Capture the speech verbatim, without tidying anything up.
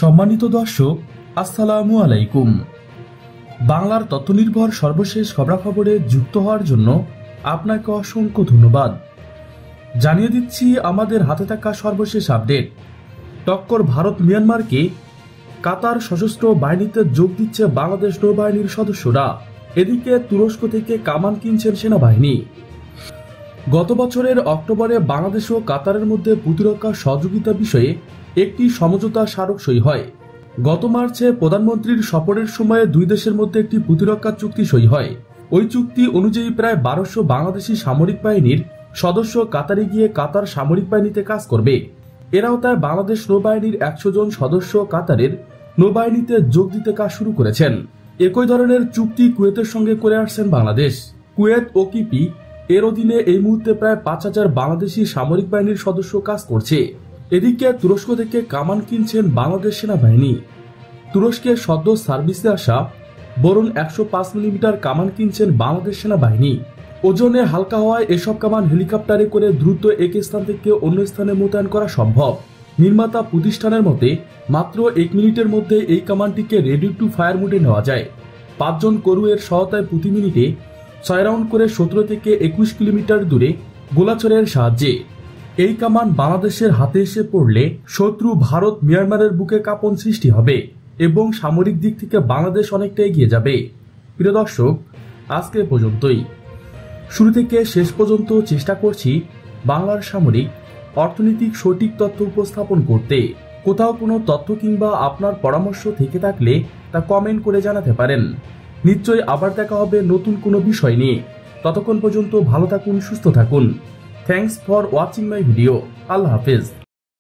সম্মানিত দর্শক, আসসালামু আলাইকুম। বাংলার তথ্যনির্ভর সর্বশেষ খবরাখবরে যুক্ত হওয়ার জন্য আপনাকে অসংখ্য ধন্যবাদ। জানিয়ে দিচ্ছি আমাদের হাতে থাকা সর্বশেষ আপডেট। টক্কর ভারত মিয়ানমারকে, কাতার সশস্ত্র বাহিনীতে যোগ দিচ্ছে বাংলাদেশ নৌবাহিনীর সদস্যরা। এদিকে তুরস্ক থেকে কামান কিনছেন সেনাবাহিনী। গত বছরের অক্টোবরে বাংলাদেশ ও কাতারের মধ্যে প্রতিরক্ষা সহযোগিতা বিষয়ে একটি সমঝোতা স্মারক সই হয়। গত মার্চে প্রধানমন্ত্রীর সফরের সময়ে দুই দেশের মধ্যে একটি প্রতিরক্ষা চুক্তি সই হয়। ওই চুক্তি অনুযায়ী প্রায় বারোশো বাংলাদেশি সামরিক বাহিনীর সদস্য কাতারে গিয়ে কাতার সামরিক বাহিনীতে কাজ করবে। এর আওতায় বাংলাদেশ নৌবাহিনীর একশো জন সদস্য কাতারের নৌবাহিনীতে যোগ দিতে কাজ শুরু করেছেন। একই ধরনের চুক্তি কুয়েতের সঙ্গে করে আসছেন বাংলাদেশ। কুয়েত ও কিপি এর অধীনে এই মুহূর্তে প্রায় পাঁচ হাজার বাংলাদেশি সামরিক বাহিনীর সদস্য কাজ করছে। এদিকে তুরস্ক থেকে কামান কিনছেন বাংলাদেশ সেনাবাহিনী। তুরস্কের সদ্য সার্ভিসে আসা বরুণ একশো পাঁচ মিলিমিটার কামান কিনছেন বাংলাদেশ সেনাবাহিনী। ওজনে হালকা হওয়ায় এসব কামান হেলিকপ্টারে করে দ্রুত এক স্থান থেকে অন্য স্থানে মোতায়েন করা সম্ভব। নির্মাতা প্রতিষ্ঠানের মতে মাত্র এক মিনিটের মধ্যে এই কামানটিকে রেডি টু ফায়ার মোডে নেওয়া যায়। পাঁচজন করুয়ের সহায়তায় প্রতি মিনিটে ছয় রাউন্ড করে সতেরো থেকে একুশ কিলোমিটার দূরে গোলাচরের সাহায্যে এই কামান বাংলাদেশের হাতে এসে পড়লে শত্রু ভারত মিয়ানমারের বুকে কাঁপন সৃষ্টি হবে এবং সামরিক দিক থেকে বাংলাদেশ অনেকটা এগিয়ে যাবে। প্রিয় দর্শক, আজকে পর্যন্তই। শুরু থেকে শেষ পর্যন্ত চেষ্টা করছি বাংলার সামরিক অর্থনৈতিক সঠিক তথ্য উপস্থাপন করতে। কোথাও কোনো তথ্য কিংবা আপনার পরামর্শ থেকে থাকলে তা কমেন্ট করে জানাতে পারেন। নিশ্চয়ই আবার দেখা হবে নতুন কোনো বিষয় নিয়ে। ততক্ষণ পর্যন্ত ভালো থাকুন, সুস্থ থাকুন। Thanks for watching my video. আল্লাহ হাফেজ।